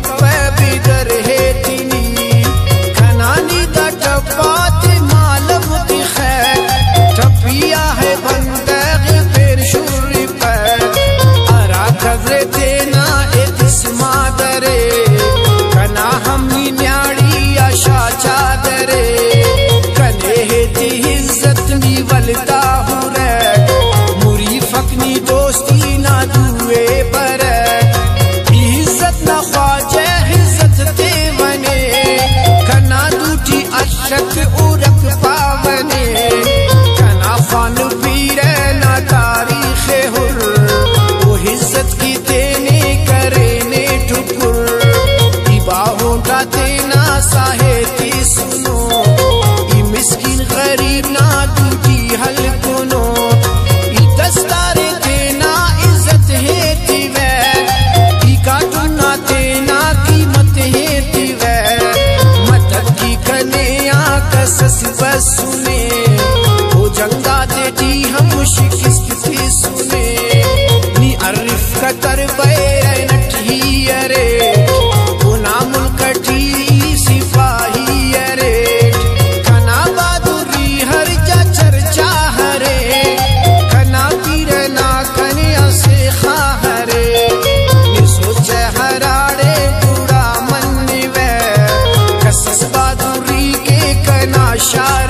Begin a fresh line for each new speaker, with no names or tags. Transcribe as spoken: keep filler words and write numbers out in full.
कप्पे बिदर है तिनी खनानी दा टपाते मालम की खैर टपिया है बंदग फिर शुरी पर अरा खजरे तेना इतिस्मा दरे कना हमनी न्याड़ी आशा चादरे कने है ती इज्जत नी वलदा हुरे मुरी फकनी दोस्ती ना दुए पर इज्जत ना ख्वाजे इज्जत ते बने कना दूटी अशक उरक पावने कना खान पीरे ना तारीख हुर वो इज्जत की तेने करे ने ठुकुर इबाहों का तेना साहेती सुनो ई मिस्किन गरीब ना दूटी हल कुनो ई दस्तारे तेना इज्जत है तिवे ई काटूना तेना कीमत है तिवे मदद की कने कसस बस सुने वो जंगा देती हम शिकस्त थी सुने नी अरिफ कतर बैर नठी अरे वो नामुल कटी सिपाही अरे खना बहादुरी हर जा चर्चा हरे खना पीर ना कन्या से खाहरे नी सोचे हराड़े बुरा मन वे कसस बहादुरी के कना शार